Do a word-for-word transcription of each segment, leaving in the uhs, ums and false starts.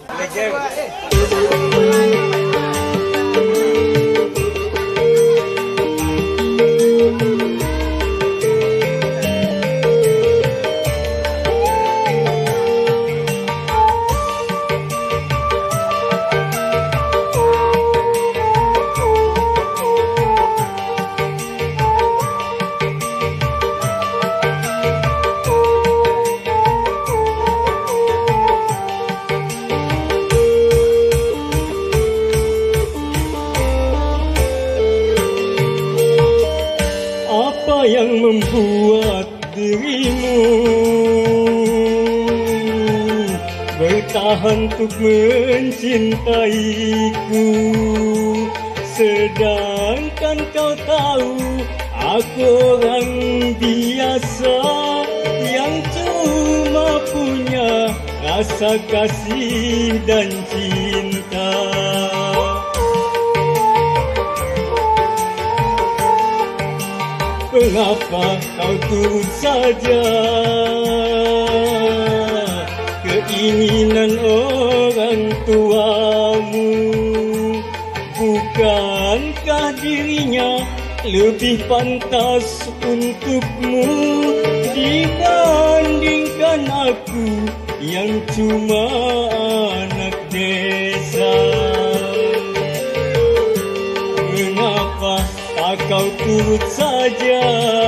Yang membuat dirimu bertahan untuk mencintaiku, sedangkan kau tahu aku orang biasa yang cuma punya rasa kasih dan cinta. Mengapa kau turut saja keinginan orang tuamu? Bukankah dirinya lebih pantas untukmu dibandingkan aku yang cuma anak desa? Mengapa tak kau turut saja?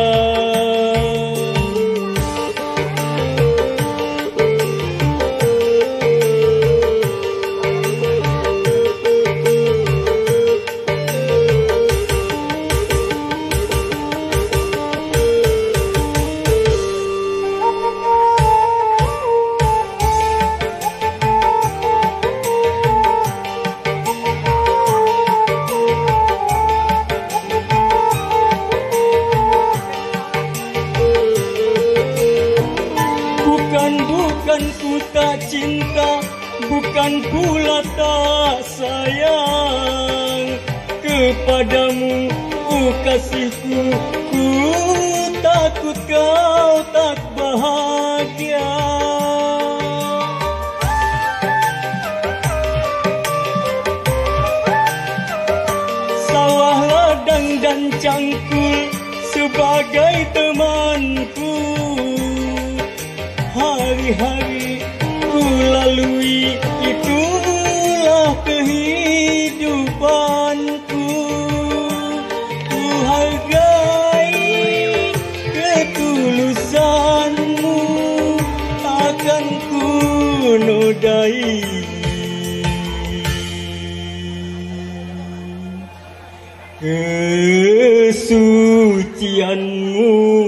Bukan ku tak cinta, bukan pula tak sayang kepadamu, oh kasihku. Ku takut kau tak bahagia. Sawah ladang dan cangkul sebagai temanku. Hari-hari ku lalui, itulah kehidupanku. Ku hargai ketulusanmu, akan ku nodai kesucianmu.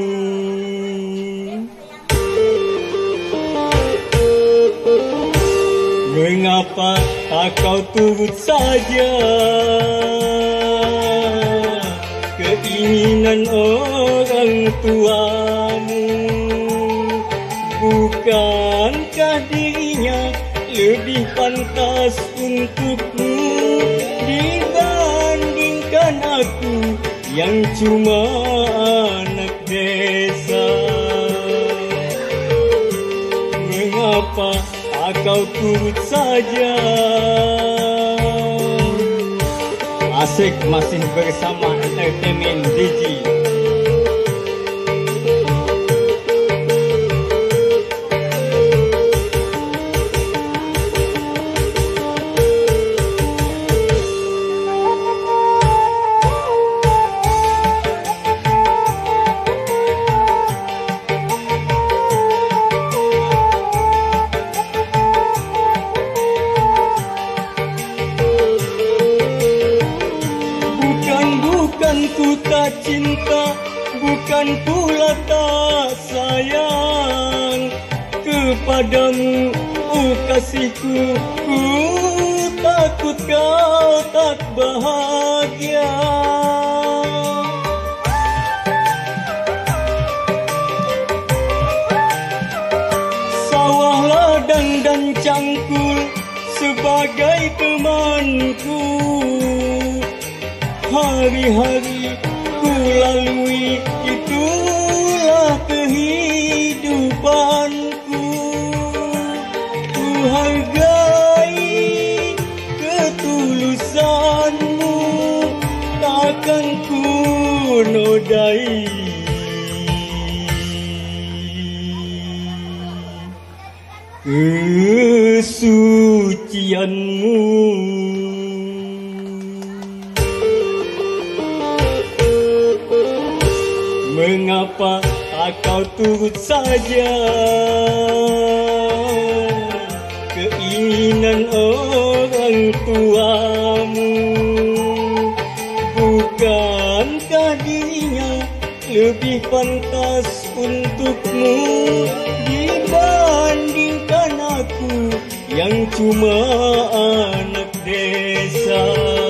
Mengapa tak kau turut saja keinginan orang tuamu? Bukankah dirinya lebih pantas untukmu dibandingkan aku yang cuma anak desa? Mengapa kau turut saja? Asik masih bersama Entertainment D J. Bukan ku tak cinta, bukan pula tak sayang kepadamu, oh kasihku. Ku takut kau tak bahagia. Sawah ladang dan cangkul sebagai temanku. Hari-hari ku lalui, itulah kehidupanku. Ku hargai kesucianmu. Mengapa tak kau turut saja keinginan orang tuamu? Bukankah dirinya lebih pantas untukmu dibandingkan aku yang cuma anak desa?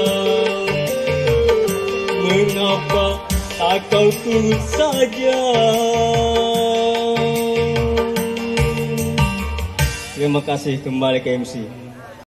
Mengapa tak kau turut saja? Terima kasih, kembali ke M C.